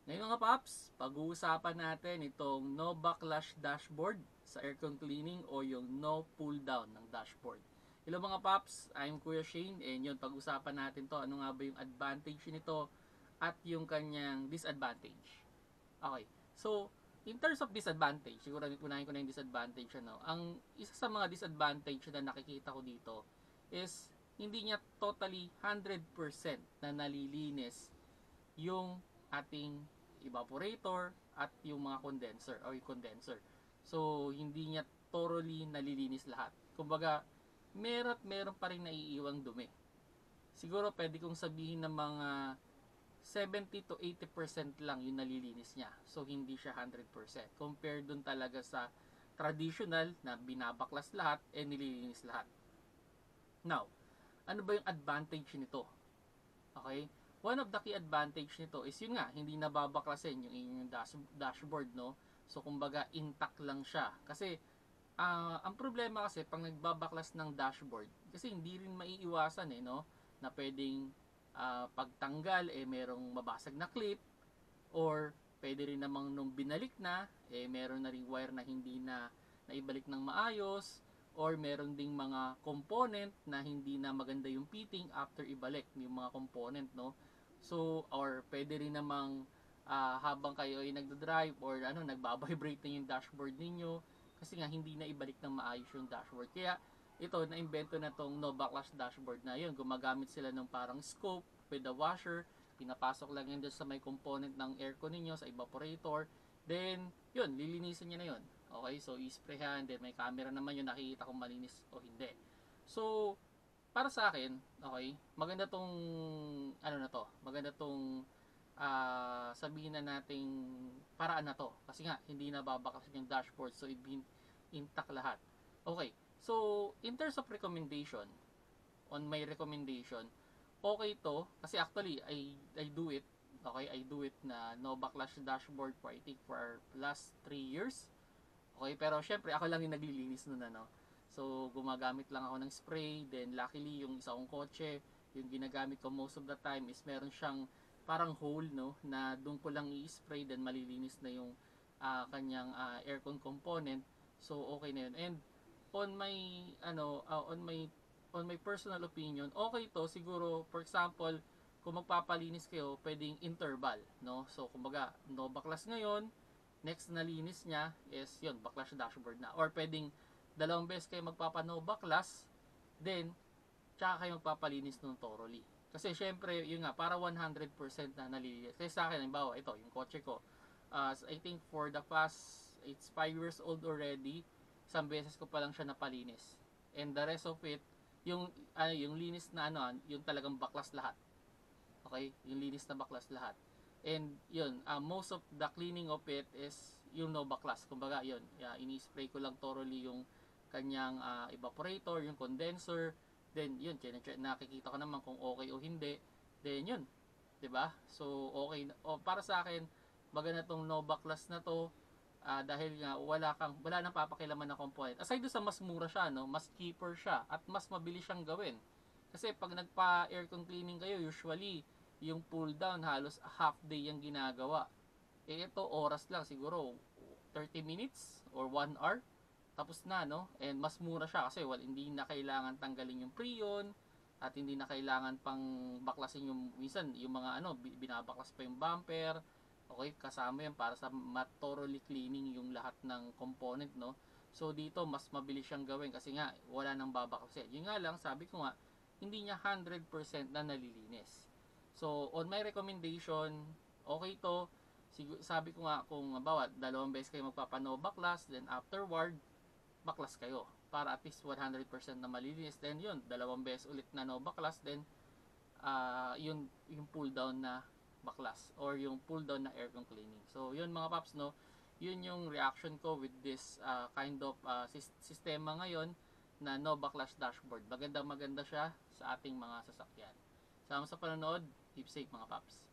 Ngayon mga paps, pag-uusapan natin itong no backlash dashboard sa aircon cleaning o yung no pull down ng dashboard. Hello mga paps, I'm Kuya Shane and yun, pag-usapan natin to ano nga ba yung advantage nito at yung kanyang disadvantage. Okay, so in terms of disadvantage, siguro unahin ko na yung disadvantage. Ang isa sa mga disadvantage na nakikita ko dito is hindi niya totally 100% na nalilinis yung ating evaporator at yung mga condenser o yung condenser. So, hindi niya thoroughly nalilinis lahat. Kumbaga, meron pa rin naiiwang dumi. Siguro pwede kong sabihin na mga 70 to 80% lang yung nalilinis niya. So, hindi siya 100%. Compared dun talaga sa traditional na binabaklas lahat and nililinis lahat. Now, ano ba yung advantage nito? Okay? One of the key advantage nito is yun nga, hindi nababaklasin yung inyong dashboard, no? So, kumbaga, intact lang siya. Kasi, ang problema kasi, pag nagbabaklas ng dashboard, kasi hindi rin maiiwasan, no? Na pwedeng pagtanggal, merong mabasag na clip, or pwede rin namang nung binalik na, meron na ring wire na hindi na naibalik ng maayos, or meron ding mga component na hindi na maganda yung fitting after ibalik yung mga component, no? So, or pwede rin namang habang kayo ay nagda-drive or nagba-vibrate na yung dashboard ninyo kasi nga hindi na ibalik ng maayos yung dashboard. Kaya ito, na-invento na tong no backlash dashboard na yun. Gumagamit sila ng parang scope with the washer, pinapasok lang yun sa may component ng aircon ninyo, sa evaporator. Then, yun, lilinisin niya na yun. Okay, so i-sprayhan, then may camera naman yun, nakikita kung malinis o hindi. So, para sa akin, okay, maganda tong, maganda tong sabihin na nating paraan na to. Kasi nga, hindi na babakas yung dashboard, so intact lahat. Okay, so, in terms of recommendation, on my recommendation, okay to, kasi actually, I do it, okay, I do it na no backlash dashboard for I think for last 3 years. Okay, pero syempre ako lang yung naglilinis nun So gumagamit lang ako ng spray, then luckily yung isa kong kotse, yung ginagamit ko most of the time is meron siyang parang hole no na doon ko lang i-spray then malilinis na yung kanyang aircon component. So okay na yun. And on my on my personal opinion, okay to siguro for example kung magpapalinis kayo, pwedeng interval, no? So kumbaga, no baklas ngayon, next na linis niya is yun, baklas dashboard na. Or pwedeng dalawang beses kayo magpapano baklas, then tsaka kayo magpapalinis ng thoroughly. Kasi syempre, yun nga, para 100% na nalilinis. Kasi sa akin, halimbawa, ito, yung kotse ko, I think for the past, it's 5 years old already, isang beses ko pa lang siya napalinis. And the rest of it, yung linis na yung talagang baklas lahat. Okay? Yung linis na baklas lahat. And yun, most of the cleaning of it is yung no baklas. Kumbaga, yun, ini-spray ko lang thoroughly yung kanyang evaporator, yung condenser. Then, yun, nakikita ko naman kung okay o hindi. Then, yun. 'Di ba? So, okay. Para sa akin, maganda tong no baklas na to. Dahil nga wala nang papakilaman na component. Aside do sa mas mura siya, no, mas cheaper siya at mas mabilis siyang gawin. Kasi pag nagpa aircon cleaning kayo, usually yung pull down halos half day yung ginagawa. Ito oras lang siguro 30 minutes or 1 hour tapos na, no? And mas mura siya kasi hindi na kailangan tanggalin yung preon at hindi na kailangan pang baklasin yung minsan yung mga binabaklas pa yung bumper. Okay, kasama yan para sa thoroughly cleaning yung lahat ng component, no? So dito mas mabilis siyang gawin kasi nga wala nang babaklasin. Yun nga lang, sabi ko nga, hindi niya 100% na nalilinis. So on my recommendation, okay to. Sabi ko nga kung bawa dalawang beses kayo magpapano baklas, then afterward baklas kayo para at least 100% na malilinis. Then yun, dalawang beses ulit na no baklas, then yung pull down na baklas or yung pull down na aircon cleaning. So yun mga paps, no, yun yung reaction ko with this kind of sistema ngayon na no backlash dashboard. Maganda siya sa ating mga sasakyan. Salamat sa panonood. Keep safe mga paps.